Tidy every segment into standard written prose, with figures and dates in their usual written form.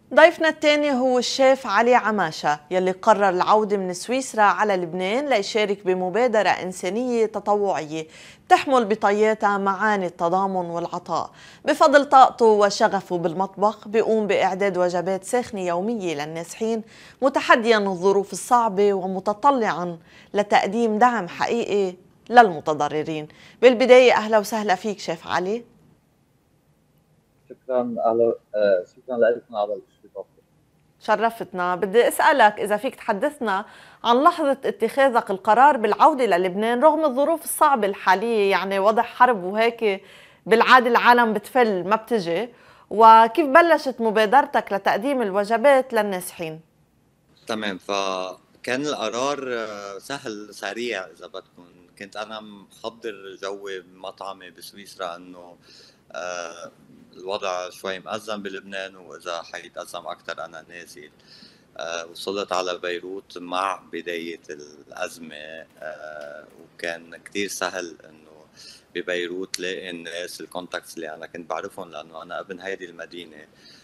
ضيفنا الثاني هو الشيف علي عماشة يلي قرر العودة من سويسرا على لبنان ليشارك بمبادرة إنسانية تطوعية تحمل بطياتها معاني التضامن والعطاء. بفضل طاقته وشغفه بالمطبخ بيقوم بإعداد وجبات ساخنة يومية للنازحين، متحديا الظروف الصعبة ومتطلعا لتقديم دعم حقيقي للمتضررين. بالبداية أهلا وسهلا فيك شيف علي. شكرا على شكرا لكم على الاستضافه. شرفتنا. بدي أسألك إذا فيك تحدثنا عن لحظة اتخاذك القرار بالعودة للبنان رغم الظروف الصعبة الحالية، يعني وضع حرب وهيك بالعادة العالم بتفل ما بتجي، وكيف بلشت مبادرتك لتقديم الوجبات للنازحين؟ تمام، فكان القرار سهل سريع اذا بدكم. كنت انا محضر جوي بمطعمي بسويسرا انه آه، الوضع شوي مأزم بلبنان، واذا حيتأزم اكثر انا نازل. وصلت على بيروت مع بداية الأزمة، وكان كتير سهل إنه ببيروت لاقي الناس الكونتاكتس اللي أنا كنت بعرفهم، لأنه أنا ابن هيدي المدينة.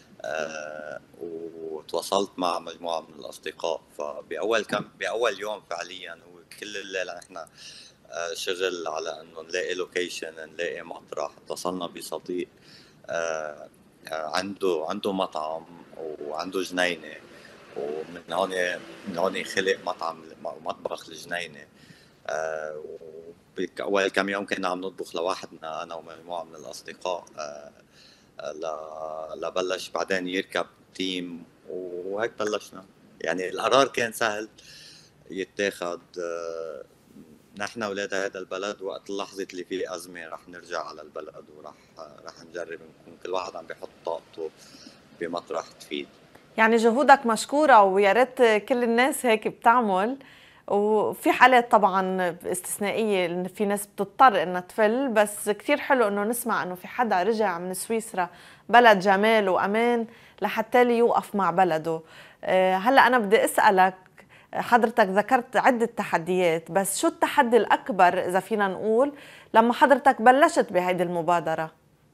وتواصلت مع مجموعة من الأصدقاء. بأول يوم فعليا هو كل الليل احنا شغل على انه نلاقي لوكيشن، نلاقي مطرح. اتصلنا بصديق عنده مطعم وعنده جنينة، ومن هون خلق مطبخ الجنينة. أول كم يوم كنا عم نطبخ لوحدنا أنا ومجموعة من الأصدقاء، لبلش بعدين يركب تيم، وهيك بلشنا. يعني القرار كان سهل يتاخد. نحن ولاد هذا البلد وقت اللحظة اللي فيه أزمة رح نرجع على البلد، ورح نجرب نكون كل واحد عم بيحط طاقته بمطرح تفيد. يعني جهودك مشكورة ويا ريت كل الناس هيك بتعمل، وفي حالات طبعا استثنائية إن في ناس بتضطر انها تفل، بس كتير حلو انه نسمع انه في حدا رجع من سويسرا بلد جمال وامان لحتى لي يوقف مع بلده. هلا انا بدي اسألك، حضرتك ذكرت عدة تحديات، بس شو التحدي الأكبر إذا فينا نقول لما حضرتك بلشت بهيدي المبادرة؟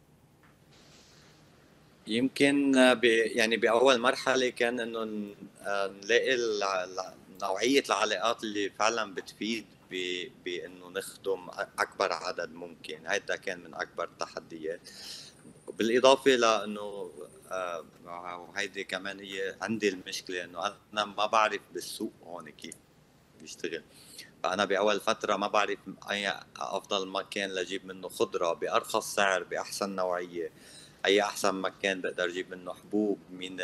يمكن يعني بأول مرحلة كان إنه نلاقي نوعية العلاقات اللي فعلا بتفيد بإنه نخدم أكبر عدد ممكن. هذا كان من أكبر التحديات. بالإضافة لأنه وهيدي كمان هي عندي المشكلة، إنه أنا ما بعرف بالسوق هون كيف بيشتغل. فأنا بأول فترة ما بعرف أي أفضل مكان لجيب منه خضرة بأرخص سعر بأحسن نوعية، اي احسن مكان بقدر اجيب منه حبوب،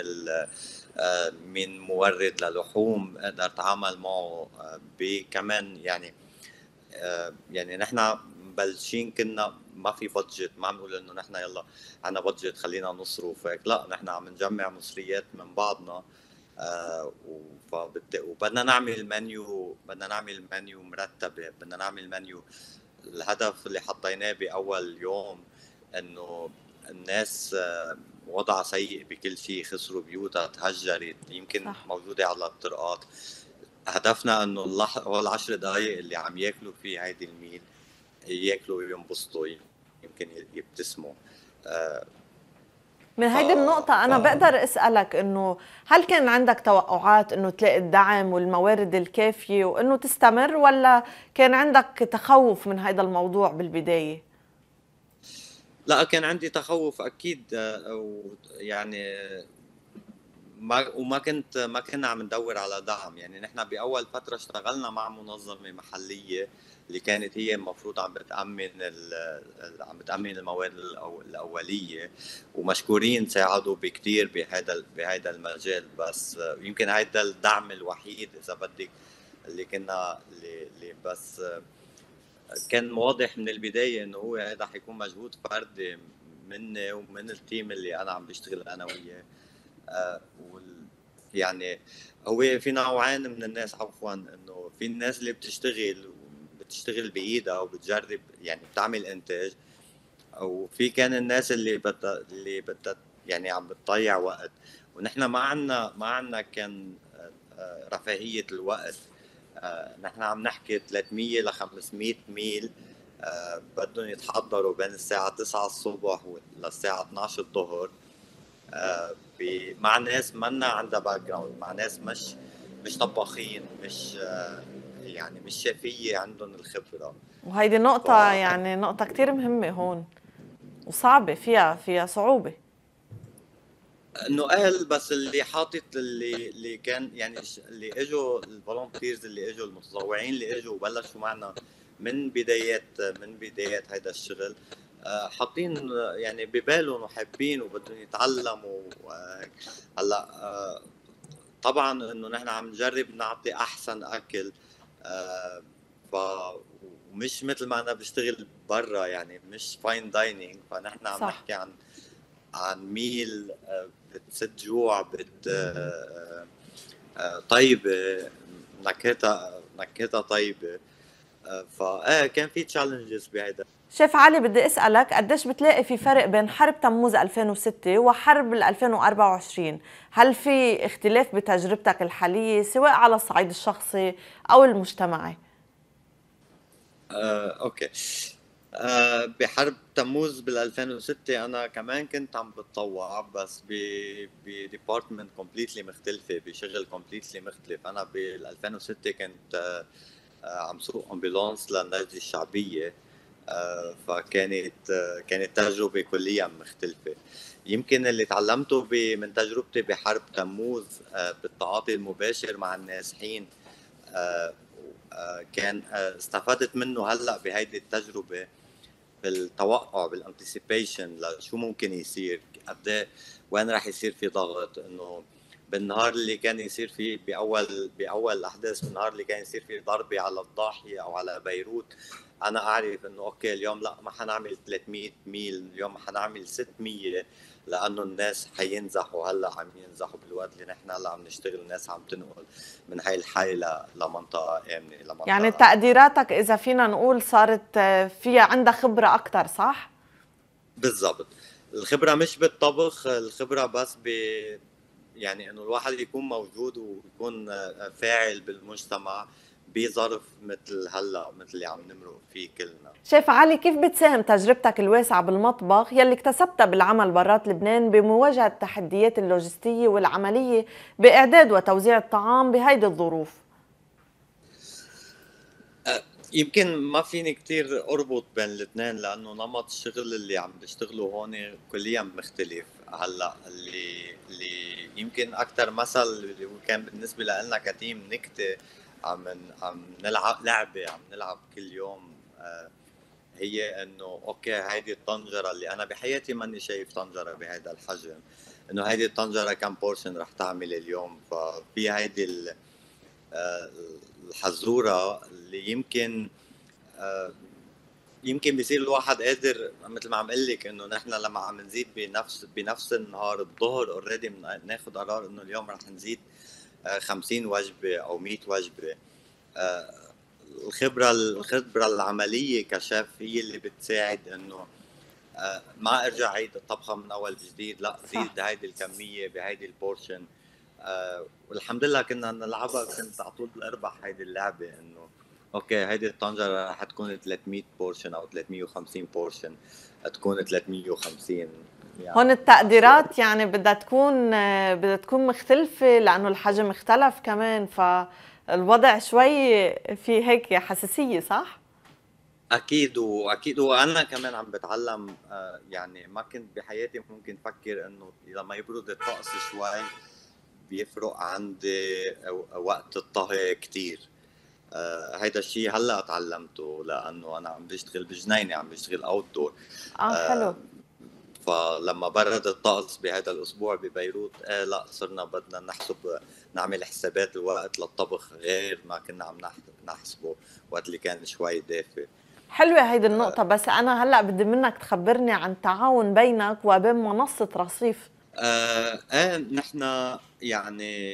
من مورد للحوم اقدر اتعامل معه. كمان يعني نحن مبلشين كنا ما في بادجت، ما عم نقول انه نحن يلا عنا بادجت خلينا نصرف هيك، لا نحن عم نجمع مصريات من بعضنا. بدنا نعمل منيو مرتبة، بدنا نعمل منيو. الهدف اللي حطيناه بأول يوم إنه الناس وضع سيء بكل شيء، خسروا بيوتها، تهجرت، يمكن صح. موجودة على الطرقات. هدفنا إنه أول 10 دقايق اللي عم ياكلوا فيه هيدي الميل ياكلوا وينبسطوا، يمكن يبتسموا. آه، من ف... هيدي النقطة ف... أنا بقدر أسألك إنه هل كان عندك توقعات إنه تلاقي الدعم والموارد الكافية وإنه تستمر، ولا كان عندك تخوف من هذا الموضوع بالبداية؟ لا، كان عندي تخوف أكيد. يعني ما كنا عم ندور على دعم. يعني نحن باول فتره اشتغلنا مع منظمه محليه اللي كانت هي المفروض عم بتامن المواد الاوليه، ومشكورين ساعدوا بكثير بهذا المجال. بس يمكن هذا الدعم الوحيد اذا بدك اللي بس كان واضح من البدايه انه هو هذا حيكون مجهود فردي مني ومن التيم اللي انا عم بشتغل انا وياه. آه، يعني هو في نوعين من الناس، عفوا، انه في الناس اللي بتشتغل بايدها وبتجرب، يعني بتعمل انتاج. وفي كان الناس اللي بدها يعني عم بتضيع وقت. ونحن ما عنا كان رفاهية الوقت. نحن عم نحكي 300 ل 500 ميل بدهم يتحضروا بين الساعة 9 الصبح للساعة 12 الظهر. مع ناس منا عندها باك جراوند، مع ناس مش طباخين، مش يعني مش شافية عندهم الخبرة. وهيدي ف نقطة يعني نقطة كتير مهمة هون وصعبة، فيها صعوبة. انه قال بس اللي حاطط اللي كان يعني اللي اجوا الفولunteers اللي اجوا المتطوعين اللي اجوا وبلشوا معنا من بدايات هذا الشغل، حاطين يعني ببالهم وحابين وبدهم يتعلموا. هلا طبعا انه نحن عم نجرب نعطي احسن اكل، ف ومش مثل ما انا بشتغل برا، يعني مش فاين دايننج، فنحن عم صح. نحكي عن ميل بتسد جوع، طيبة، نكهتها طيبة. كان في تشالنجز بهيدا. شيف علي، بدي أسألك قديش بتلاقي في فرق بين حرب تموز 2006 وحرب 2024؟ هل في اختلاف بتجربتك الحالية سواء على الصعيد الشخصي أو المجتمعي؟ اوكي. بحرب تموز بال 2006 انا كمان كنت عم بتطوع، بس بديبارتمنت كومبليتلي مختلفه، بشغل كومبليتلي مختلف. انا بال 2006 كنت عم سوق امبولانس للنجدة الشعبيه. كانت تجربه كليا مختلفه. يمكن اللي تعلمته من تجربتي بحرب تموز بالتعاطي المباشر مع النازحين، كان استفدت منه هلا بهيدي التجربه، بالتوقع، بالانتسيبيشن لشو ممكن يصير، قد وين راح يصير في ضغط. انه بالنهار اللي كان يصير فيه باول الاحداث، بالنهار اللي كان يصير فيه ضربه على الضاحيه او على بيروت، انا اعرف انه اوكي اليوم لا، ما حنعمل 300 ميل، اليوم ما حنعمل 600، لانه الناس حينزحوا. هلا عم ينزحوا بالوقت اللي نحن هلا عم نشتغل، الناس عم تنقل من هاي الحي لمنطقه امنه، يعني لمنطقه. تقديراتك إذا فينا نقول صارت فيها عندها خبرة أكتر، صح؟ بالضبط. الخبرة مش بالطبخ، الخبرة بس يعني انه الواحد يكون موجود ويكون فاعل بالمجتمع بظرف مثل هلا، مثل اللي عم نمرق فيه كلنا. شيف علي، كيف بتساهم تجربتك الواسعة بالمطبخ يلي اكتسبتها بالعمل برات لبنان بمواجهة التحديات اللوجستية والعملية بإعداد وتوزيع الطعام بهيدي الظروف؟ يمكن ما فيني كتير اربط بين الاثنين، لانه نمط الشغل اللي عم بشتغله هون كليا مختلف. هلا اللي يمكن اكثر مثل اللي هو كان بالنسبه لنا كتيم نكته، عم نلعب لعبه، عم نلعب كل يوم. هي انه اوكي هيدي الطنجره اللي انا بحياتي ماني شايف طنجره بهذا الحجم، انه هيدي الطنجره كم بورشن رح تعمل اليوم. ففي هيدي آه، الحزوره اللي يمكن بيصير الواحد قادر، مثل ما عم قل لك، انه نحن لما عم نزيد بنفس النهار الظهر اوريدي بناخذ قرار انه اليوم رح نزيد 50 وجبه او 100 وجبه. آه، الخبره العمليه كشيف هي اللي بتساعد انه ما ارجع عيد الطبخه من اول جديد، لا صح. زيد هيدي الكميه بهيدي البورشن. والحمد لله كنا نلعبها، كنت على طول اربح هيدي اللعبه، انه اوكي هيدي الطنجره رح تكون 300 بورشن او 350 بورشن، تكون 350 هون يعني. التقديرات يعني بدها تكون مختلفة لأنه الحجم اختلف كمان، فالوضع شوي في هيك حساسية، صح؟ اكيد وانا كمان عم بتعلم. يعني ما كنت بحياتي ممكن افكر انه لما يبرد الطقس شوي بيفرق عندي وقت الطهي كتير. هيدا الشيء هلا تعلمته، لانه انا عم بشتغل بجنينه، عم بشتغل اوت دور. حلو. فلما برد الطقس بهذا الاسبوع ببيروت، لا صرنا بدنا نعمل حسابات الوقت للطبخ غير ما كنا عم نحسبه وقت اللي كان شوي دافي. حلوة هيدي النقطة، بس أنا هلأ بدي منك تخبرني عن التعاون بينك وبين منصة رصيف. نحن يعني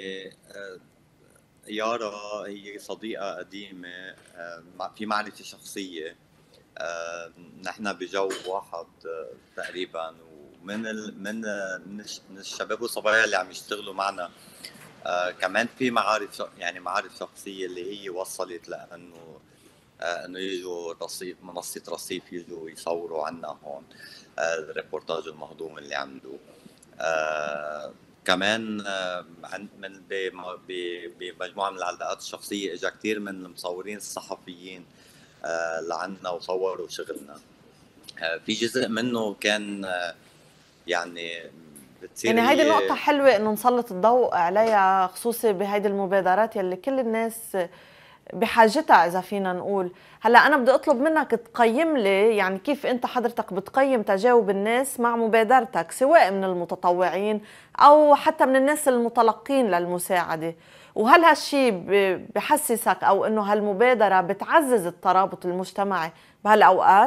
يارا هي صديقة قديمة، في معرفة شخصية. نحن بجو واحد تقريبا، ومن من الشباب والصبايا اللي عم يشتغلوا معنا كمان في معارف شخصية اللي هي وصلت لأنه انه يجوا منصة رصيف يجوا يصوروا عنا هون الريبورتاج المهضوم اللي عملوه. كمان بمجموعه من العلاقات الشخصيه اجى كثير من المصورين الصحفيين لعنا وصوروا شغلنا. في جزء منه كان يعني بتصير يعني هيدي هي النقطة حلوة إنه نسلط الضوء عليها، خصوصي بهيدي المبادرات يلي كل الناس بحاجتها إذا فينا نقول. هلا أنا بدي أطلب منك تقيم لي يعني كيف أنت حضرتك بتقيم تجاوب الناس مع مبادرتك، سواء من المتطوعين أو حتى من الناس المتلقين للمساعدة، وهل هالشي بحسسك أو إنه هالمبادرة بتعزز الترابط المجتمعي بهالأوقات؟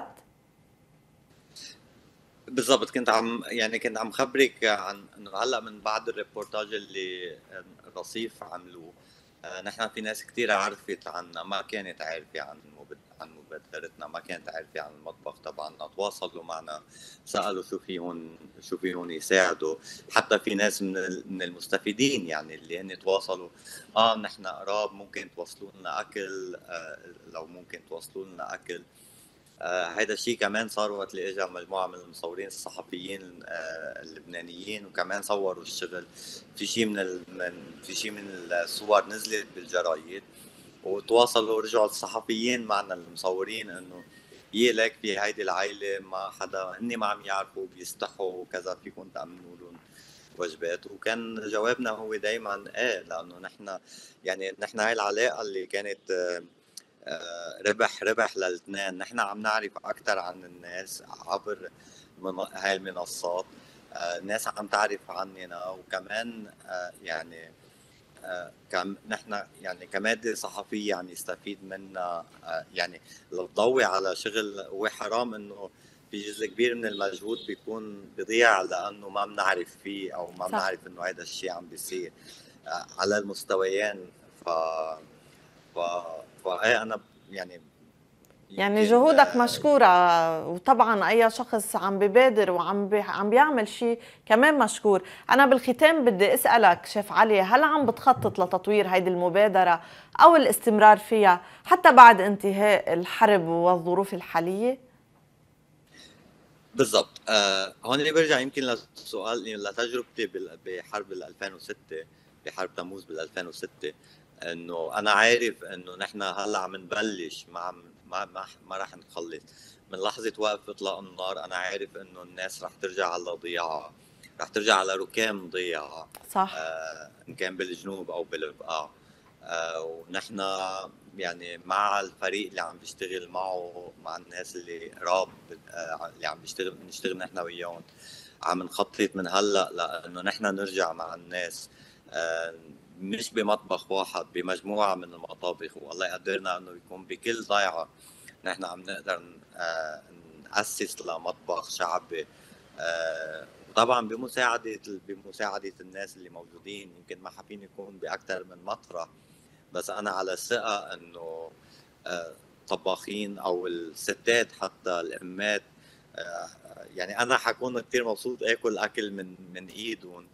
بالضبط. كنت عم خبرك عن انه هلا من بعد الريبورتاج اللي الرصيف عملوه، نحن في ناس كثير عرفت عنا ما كانت عارفه عن مبادرتنا، ما كانت عارفه عن المطبخ تبعنا، تواصلوا معنا سالوا شو فيهم يساعدوا. حتى في ناس من المستفيدين يعني اللي هن تواصلوا نحن قراب ممكن توصلوا لنا اكل، لو ممكن توصلوا لنا اكل. هيدا الشيء كمان صار وقت اللي اجى مجموعه من المصورين الصحفيين اللبنانيين وكمان صوروا الشغل. في شيء من الصور نزلت بالجرايد وتواصلوا ورجعوا الصحفيين معنا المصورين انه لك في هيدي العائله ما حدا هن ما عم يعرفوا بيستحوا وكذا، فيكم تامنوا لهم وجبات. وكان جوابنا هو دائما لانه نحن هاي العلاقه اللي كانت ربح للاثنين. نحن عم نعرف اكثر عن الناس عبر هاي المنصات، الناس عم تعرف عننا، وكمان نحن يعني كمادة صحفية عم يستفيد منا. يعني لو تضوي على شغل هو حرام انه في جزء كبير من المجهود بيكون بيضيع لانه ما بنعرف فيه او ما بنعرف انه هذا الشيء عم بيصير على المستويين. ف انا يعني جهودك مشكورة، وطبعا أي شخص عم ببادر عم بيعمل شيء كمان مشكور. أنا بالختام بدي أسألك شيف علي، هل عم بتخطط لتطوير هيدي المبادرة أو الاستمرار فيها حتى بعد انتهاء الحرب والظروف الحالية؟ بالضبط. هون اللي برجع يمكن لتجربتي بحرب 2006، بحرب تموز 2006، انه انا عارف انه نحن هلا عم نبلش ما راح نخلص. من لحظه وقف اطلاق النار انا عارف انه الناس راح ترجع على ضياعها، راح ترجع على ركام ضياعها، صح. ان كان بالجنوب او بالبقاع. ونحن يعني مع الفريق اللي عم بيشتغل معه، مع الناس اللي قراب اللي عم بنشتغل نحن وياهم، عم نخطط من هلا لانه نحن نرجع مع الناس، مش بمطبخ واحد، بمجموعه من المطابخ. والله قدرنا انه يكون بكل ضيعه نحن عم نقدر نأسس لمطبخ شعبي، طبعا بمساعدة الناس اللي موجودين. يمكن ما حابين يكون بأكثر من مطرح، بس أنا على ثقة إنه طباخين أو الستات حتى الأمات، يعني أنا حكون كتير مبسوط آكل أكل من إيدهم.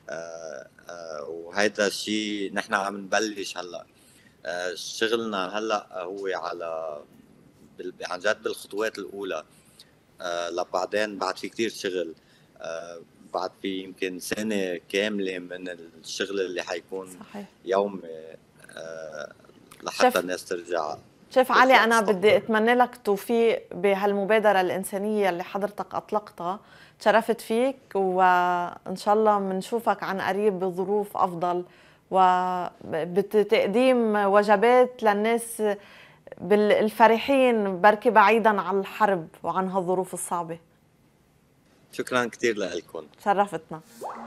وهيدا الشيء نحن عم نبلش هلا. شغلنا هلا هو عن جد بالخطوات الأولى، لبعدين بعد في كتير شغل، بعد في يمكن سنة كاملة من الشغل اللي حيكون صحيح. يومي لحتى الناس ترجع. شيف علي، أنا بدي أتمنى لك توفيق بهالمبادرة الإنسانية اللي حضرتك أطلقتها. تشرفت فيك، وإن شاء الله بنشوفك عن قريب بظروف أفضل وبتقديم وجبات للناس بالفرحين، بركي بعيدا عن الحرب وعن هالظروف الصعبة. شكرا كتير لكم. شرفتنا.